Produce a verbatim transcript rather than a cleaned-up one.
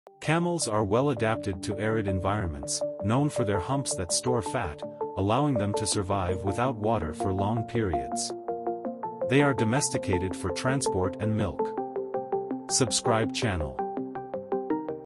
Camels are well adapted to arid environments, known for their humps that store fat, allowing them to survive without water for long periods. They are domesticated for transport and milk. Subscribe channel.